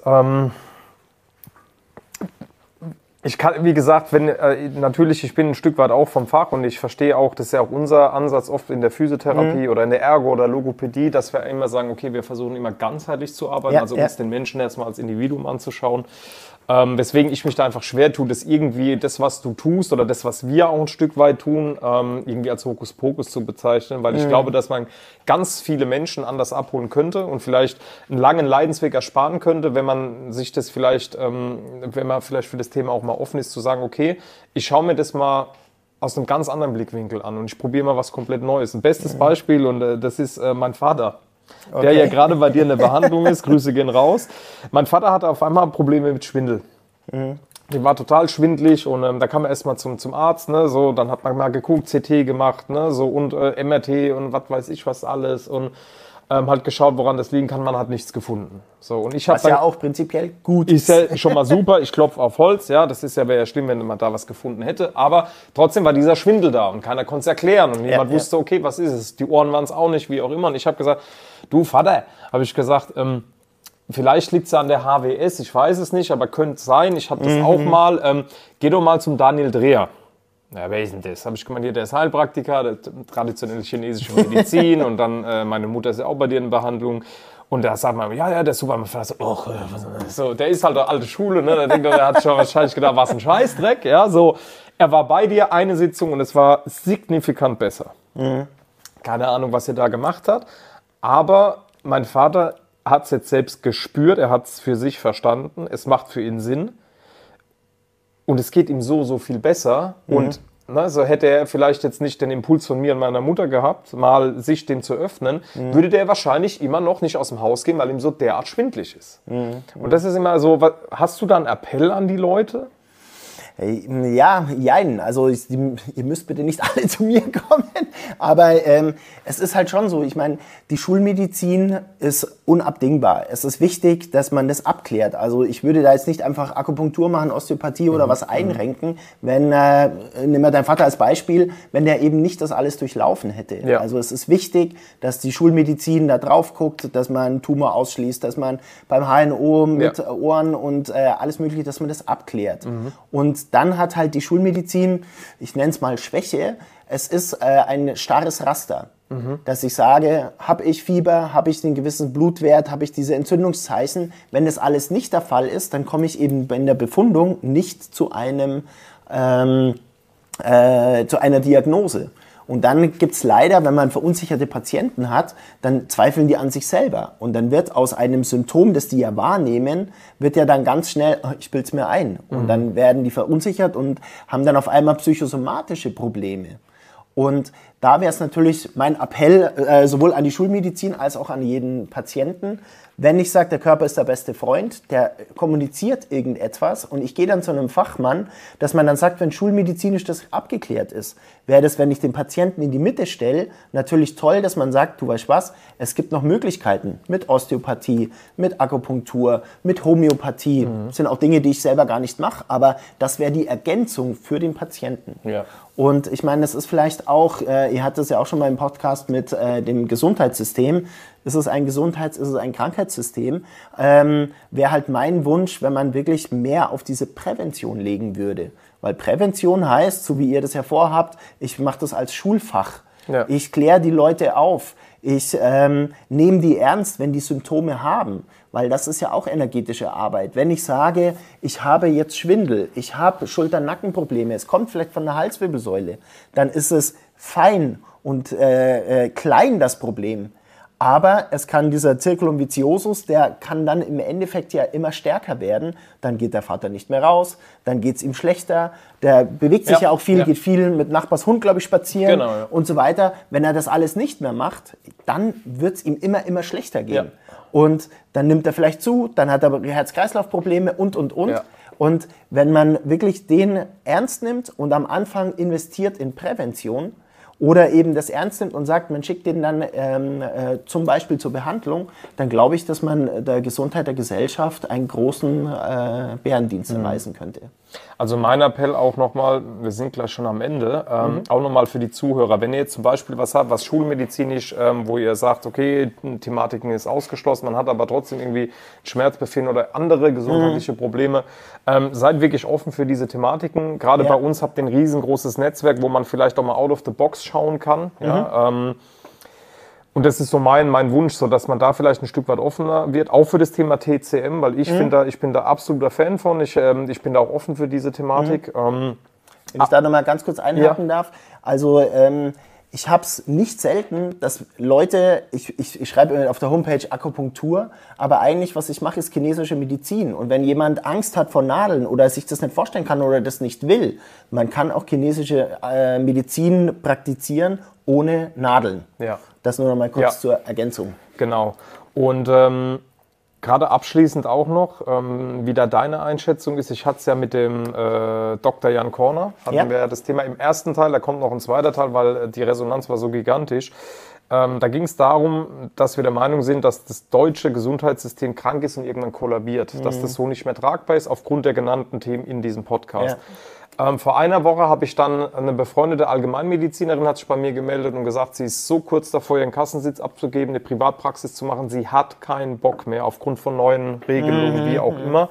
Ich kann, wie gesagt, natürlich, ich bin ein Stück weit auch vom Fach und ich verstehe auch, das ist ja auch unser Ansatz oft in der Physiotherapie oder in der Ergo- oder Logopädie, dass wir immer sagen, okay, wir versuchen immer ganzheitlich zu arbeiten, also uns den Menschen erstmal als Individuum anzuschauen. Weswegen ich mich da einfach schwer tue, dass irgendwie das, was du tust oder das, was wir auch ein Stück weit tun, irgendwie als Hokuspokus zu bezeichnen, weil ich glaube, dass man ganz viele Menschen anders abholen könnte und vielleicht einen langen Leidensweg ersparen könnte, wenn man sich das vielleicht, wenn man vielleicht für das Thema auch mal offen ist, zu sagen, okay, ich schaue mir das mal aus einem ganz anderen Blickwinkel an und ich probiere mal was komplett Neues. Ein bestes Beispiel und das ist mein Vater. Okay. Der ja gerade bei dir in der Behandlung ist, Grüße gehen raus. Mein Vater hatte auf einmal Probleme mit Schwindel. Die war total schwindelig und da kam er erstmal zum Arzt, ne, so, dann hat man mal geguckt, CT gemacht, ne, so, und MRT und was weiß ich was alles und halt geschaut, woran das liegen kann, man hat nichts gefunden. So, und ich was ja auch prinzipiell gut ist. Ist ja schon mal super, ich klopfe auf Holz, ja, das ist ja, wäre ja schlimm, wenn man da was gefunden hätte, aber trotzdem war dieser Schwindel da und keiner konnte es erklären und niemand wusste, okay, was ist es, die Ohren waren es auch nicht, wie auch immer und ich habe gesagt, du Vater, habe ich gesagt, vielleicht liegt es an der HWS, ich weiß es nicht, aber könnte sein, ich hatte das auch mal, geh doch mal zum Daniel Dreher. Ja, wer ist denn das? Habe ich gemeint, hier, der ist Heilpraktiker, der traditionelle chinesische Medizin und dann meine Mutter ist ja auch bei dir in Behandlung und da sagt man, ja, der ist super. Man so, so, der ist halt eine alte Schule, ne? Der hat schon wahrscheinlich gedacht, was ein Scheißdreck, ja, so. Er war bei dir eine Sitzung und es war signifikant besser. Keine Ahnung, was er da gemacht hat, aber mein Vater hat es jetzt selbst gespürt, er hat es für sich verstanden, es macht für ihn Sinn. Und es geht ihm so viel besser. Und so hätte er vielleicht jetzt nicht den Impuls von mir und meiner Mutter gehabt, mal sich dem zu öffnen, würde der wahrscheinlich immer noch nicht aus dem Haus gehen, weil ihm so derart schwindelig ist. Und das ist immer so, hast du da einen Appell an die Leute? Ja, jein. Also ihr müsst bitte nicht alle zu mir kommen, aber es ist halt schon so, ich meine, die Schulmedizin ist unabdingbar. Es ist wichtig, dass man das abklärt. Also ich würde da jetzt nicht einfach Akupunktur machen, Osteopathie oder was einrenken, wenn, nimm mal deinen Vater als Beispiel, wenn der eben nicht das alles durchlaufen hätte. Ja. Also es ist wichtig, dass die Schulmedizin da drauf guckt, dass man einen Tumor ausschließt, dass man beim HNO mit Ohren und alles mögliche, dass man das abklärt. Und dann hat halt die Schulmedizin, ich nenne es mal Schwäche, es ist ein starres Raster. Dass ich sage, habe ich Fieber, habe ich den gewissen Blutwert, habe ich diese Entzündungszeichen. Wenn das alles nicht der Fall ist, dann komme ich eben in der Befundung nicht zu einer Diagnose. Und dann gibt es leider, wenn man verunsicherte Patienten hat, dann zweifeln die an sich selber. Und dann wird aus einem Symptom, das die ja wahrnehmen, wird ja dann ganz schnell, ich bilde es mir ein. Und dann werden die verunsichert und haben dann auf einmal psychosomatische Probleme. Und da wäre es natürlich mein Appell, sowohl an die Schulmedizin als auch an jeden Patienten, wenn ich sage, der Körper ist der beste Freund, der kommuniziert irgendetwas und ich gehe dann zu einem Fachmann, dass man dann sagt, wenn schulmedizinisch das abgeklärt ist, wäre das, wenn ich den Patienten in die Mitte stelle, natürlich toll, dass man sagt, du weißt was, es gibt noch Möglichkeiten mit Osteopathie, mit Akupunktur, mit Homöopathie. Das sind auch Dinge, die ich selber gar nicht mache, aber das wäre die Ergänzung für den Patienten. Ja. Und ich meine, das ist vielleicht auch, ihr hattet es ja auch schon mal im Podcast mit dem Gesundheitssystem. Ist es ein ist es ein Krankheitssystem? Wäre halt mein Wunsch, wenn man wirklich mehr auf diese Prävention legen würde. Weil Prävention heißt, so wie ihr das ja vorhabt, ich mache das als Schulfach. Ja. Ich kläre die Leute auf. Ich nehme die ernst, wenn die Symptome haben, weil das ist ja auch energetische Arbeit. Wenn ich sage, ich habe jetzt Schwindel, ich habe Schulter-Nackenprobleme, es kommt vielleicht von der Halswirbelsäule, dann ist es fein und klein das Problem. Aber es kann dieser Circulum viciosus, der kann dann im Endeffekt ja immer stärker werden. Dann geht der Vater nicht mehr raus, dann geht es ihm schlechter. Der bewegt sich ja auch viel, geht viel mit Nachbars Hund, glaube ich, spazieren und so weiter. Wenn er das alles nicht mehr macht, dann wird es ihm immer schlechter gehen. Ja. Und dann nimmt er vielleicht zu, dann hat er Herz-Kreislauf-Probleme und. Ja. Und wenn man wirklich den ernst nimmt und am Anfang investiert in Prävention, oder eben das ernst nimmt und sagt, man schickt den dann zum Beispiel zur Behandlung, dann glaube ich, dass man der Gesundheit der Gesellschaft einen großen Bärendienst erweisen könnte. Also mein Appell auch nochmal, wir sind gleich schon am Ende, auch nochmal für die Zuhörer. Wenn ihr jetzt zum Beispiel was habt, was schulmedizinisch, wo ihr sagt, okay, Thematiken ist ausgeschlossen, man hat aber trotzdem irgendwie Schmerzbefinden oder andere gesundheitliche Probleme, seid wirklich offen für diese Thematiken. Gerade bei uns habt ihr ein riesengroßes Netzwerk, wo man vielleicht auch mal out of the box schauen kann. Ja, und das ist so mein Wunsch, so dass man da vielleicht ein Stück weit offener wird, auch für das Thema TCM, weil ich bin da absoluter Fan von, ich bin da auch offen für diese Thematik. Wenn ich da nochmal ganz kurz einhaken darf, also ich habe es nicht selten, dass Leute, ich schreibe auf der Homepage Akupunktur, aber eigentlich, was ich mache, ist chinesische Medizin. Und wenn jemand Angst hat vor Nadeln oder sich das nicht vorstellen kann oder das nicht will, man kann auch chinesische Medizin praktizieren ohne Nadeln. Ja. Das nur noch mal kurz zur Ergänzung. Genau. Und gerade abschließend auch noch, wie da deine Einschätzung ist. Ich hatte es ja mit dem Dr. Jan Korner, hatten wir ja das Thema im ersten Teil, da kommt noch ein zweiter Teil, weil die Resonanz war so gigantisch. Da ging es darum, dass wir der Meinung sind, dass das deutsche Gesundheitssystem krank ist und irgendwann kollabiert, dass das so nicht mehr tragbar ist, aufgrund der genannten Themen in diesem Podcast. Ja. Vor einer Woche habe ich dann eine befreundete Allgemeinmedizinerin hat sich bei mir gemeldet und gesagt, sie ist so kurz davor, ihren Kassensitz abzugeben, eine Privatpraxis zu machen. Sie hat keinen Bock mehr aufgrund von neuen Regelungen, wie auch immer.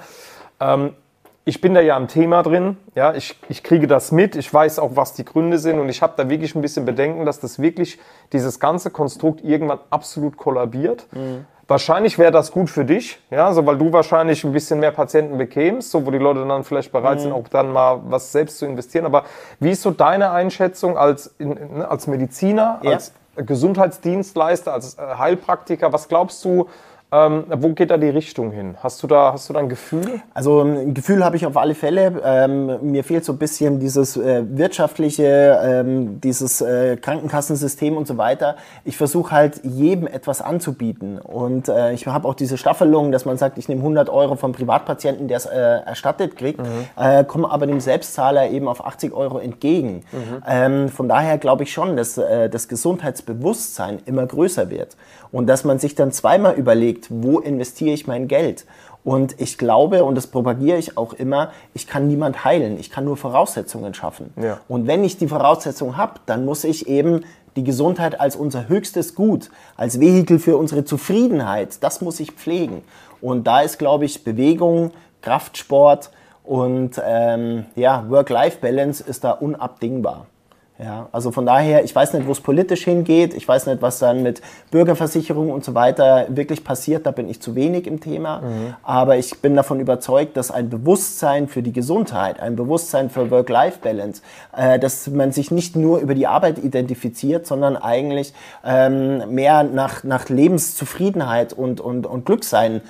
Ich bin da ja am Thema drin. Ja, ich kriege das mit. Ich weiß auch, was die Gründe sind. Und ich habe da wirklich ein bisschen Bedenken, dass das wirklich dieses ganze Konstrukt irgendwann absolut kollabiert. Wahrscheinlich wäre das gut für dich, ja, so, weil du wahrscheinlich ein bisschen mehr Patienten bekämst, so, wo die Leute dann vielleicht bereit sind, auch dann mal was selbst zu investieren. Aber wie ist so deine Einschätzung als Mediziner, als Gesundheitsdienstleister, als Heilpraktiker? Was glaubst du, wo geht da die Richtung hin? Hast du da ein Gefühl? Also ein Gefühl habe ich auf alle Fälle. Mir fehlt so ein bisschen dieses wirtschaftliche, dieses Krankenkassensystem und so weiter. Ich versuche halt jedem etwas anzubieten. Und ich habe auch diese Staffelung, dass man sagt, ich nehme 100 € vom Privatpatienten, der es erstattet kriegt, komme aber dem Selbstzahler eben auf 80 € entgegen. Von daher glaube ich schon, dass das Gesundheitsbewusstsein immer größer wird. Und dass man sich dann zweimal überlegt, wo investiere ich mein Geld? Und ich glaube, und das propagiere ich auch immer, ich kann niemand heilen, ich kann nur Voraussetzungen schaffen. Ja. Und wenn ich die Voraussetzungen habe, dann muss ich eben die Gesundheit als unser höchstes Gut, als Vehikel für unsere Zufriedenheit, das muss ich pflegen. Und da ist, glaube ich, Bewegung, Kraftsport und Work-Life-Balance ist da unabdingbar. Ja, also von daher, ich weiß nicht, wo es politisch hingeht, ich weiß nicht, was dann mit Bürgerversicherung und so weiter wirklich passiert, da bin ich zu wenig im Thema, aber ich bin davon überzeugt, dass ein Bewusstsein für die Gesundheit, ein Bewusstsein für Work-Life-Balance, dass man sich nicht nur über die Arbeit identifiziert, sondern eigentlich mehr nach Lebenszufriedenheit und Glücksein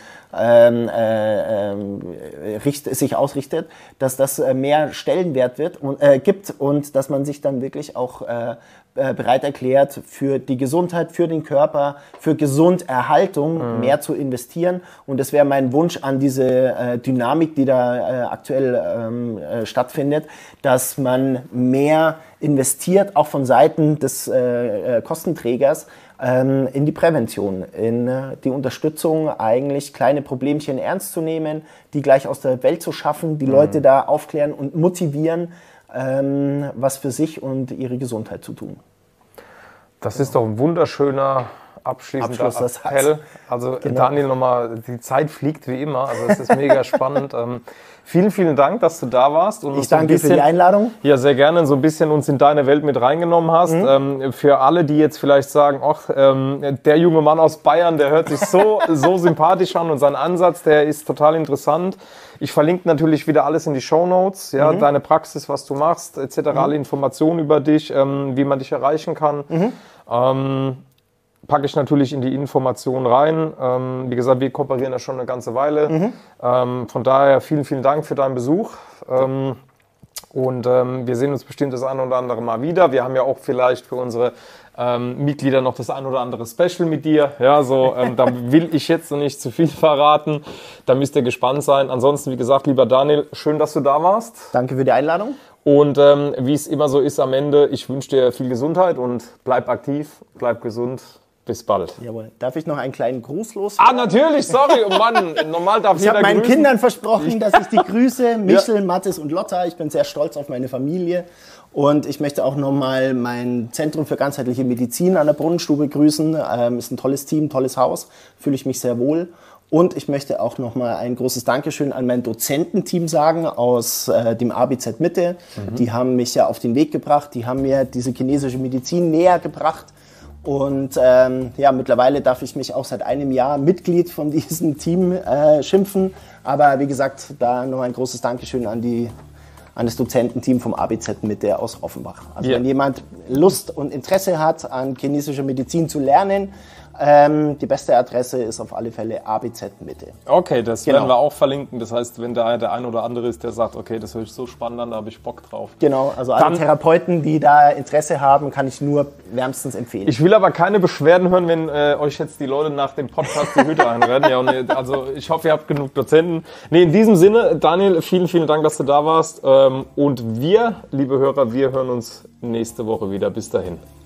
sich ausrichtet, dass das mehr Stellenwert gibt und dass man sich dann wirklich auch bereit erklärt, für die Gesundheit, für den Körper, für Gesunderhaltung mehr zu investieren. Und das wäre mein Wunsch an diese Dynamik, die da aktuell stattfindet, dass man mehr investiert, auch von Seiten des Kostenträgers, in die Prävention, in die Unterstützung, eigentlich kleine Problemchen ernst zu nehmen, die gleich aus der Welt zu schaffen, die Leute da aufklären und motivieren, was für sich und ihre Gesundheit zu tun. Das ist doch ein wunderschöner abschließender Abschlusssatz. Appell. Also Genau. Daniel, nochmal, die Zeit fliegt wie immer, also es ist mega spannend. Vielen, vielen Dank, dass du da warst. Und Ich danke für die Einladung. Ja, sehr gerne, so ein bisschen uns in deine Welt mit reingenommen hast. Für alle, die jetzt vielleicht sagen, ach, der junge Mann aus Bayern, der hört sich so sympathisch an und sein Ansatz, der ist total interessant. Ich verlinke natürlich wieder alles in die Shownotes, ja, deine Praxis, was du machst, etc., alle Informationen über dich, wie man dich erreichen kann. Packe ich natürlich in die Informationen rein. Wie gesagt, wir kooperieren ja schon eine ganze Weile. Von daher vielen, vielen Dank für deinen Besuch. Und wir sehen uns bestimmt das eine oder andere Mal wieder. Wir haben ja auch vielleicht für unsere Mitglieder noch das ein oder andere Special mit dir. Ja, so, da will ich jetzt noch nicht zu viel verraten. Da müsst ihr gespannt sein. Ansonsten, wie gesagt, lieber Daniel, schön, dass du da warst. Danke für die Einladung. Und wie es immer so ist am Ende, ich wünsche dir viel Gesundheit und bleib aktiv, bleib gesund. Bis bald. Jawohl. Darf ich noch einen kleinen Gruß loswerden? Natürlich, sorry, oh Mann, normal darf Ich jeder habe meinen grüßen. Kindern versprochen, dass ich die grüße, Michel, Mathis und Lotta. Ich bin sehr stolz auf meine Familie. Und ich möchte auch nochmal mein Zentrum für ganzheitliche Medizin an der Brunnenstube grüßen. Ist ein tolles Team, tolles Haus, fühle ich mich sehr wohl. Und ich möchte auch nochmal ein großes Dankeschön an mein Dozententeam sagen aus dem ABZ Mitte. Die haben mich ja auf den Weg gebracht, die haben mir diese chinesische Medizin näher gebracht. Und ja, mittlerweile darf ich mich auch seit einem Jahr Mitglied von diesem Team schimpfen. Aber wie gesagt, da noch ein großes Dankeschön an das Dozententeam vom ABZ Mitte aus Offenbach. Also wenn jemand Lust und Interesse hat, an chinesischer Medizin zu lernen, die beste Adresse ist auf alle Fälle ABZ Mitte. Okay, das werden wir auch verlinken. Das heißt, wenn da der ein oder andere ist, der sagt, okay, das hört sich so spannend an, da habe ich Bock drauf. Genau, also alle Therapeuten, die da Interesse haben, kann ich nur wärmstens empfehlen. Ich will aber keine Beschwerden hören, wenn euch jetzt die Leute nach dem Podcast die Hütte einrennen. Ja, und, also ich hoffe, ihr habt genug Dozenten. Nee, in diesem Sinne, Daniel, vielen, vielen Dank, dass du da warst. Und wir, liebe Hörer, wir hören uns nächste Woche wieder. Bis dahin.